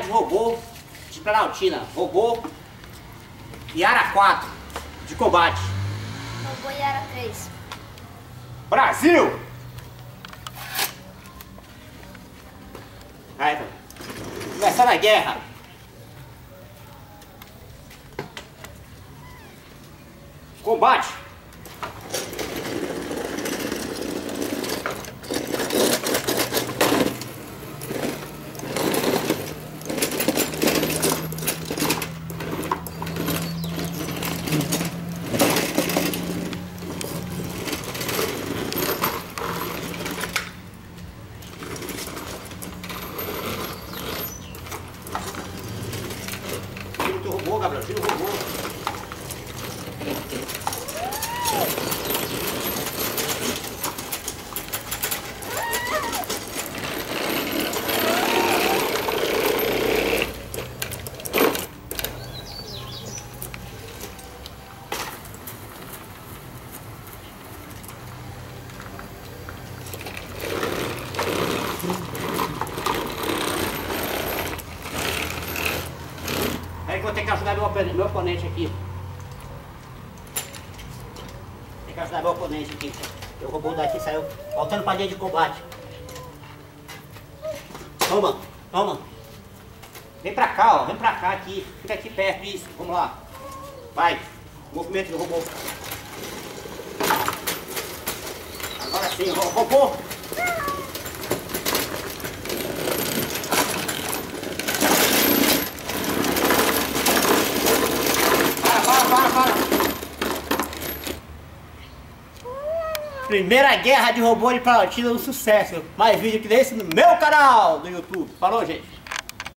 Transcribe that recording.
de robô de Planaltina. Robô Yara 4 de combate. Robô Yara 3. Brasil! Aí, começando a guerra. Combate. Tira o teu robô, Gabriel, tira o robô. Aí que eu vou ter que ajudar meu oponente aqui. Tem que ajudar meu oponente aqui. O robô daqui saiu voltando pra linha de combate. Toma, toma. Vem pra cá, ó. Vem pra cá aqui. Fica aqui perto, isso. Vamos lá. Vai. Movimento do robô. Agora sim, robô. Para. Primeira guerra de robô de Planaltina, um sucesso. Mais vídeo que desse no meu canal do YouTube. Falou, gente.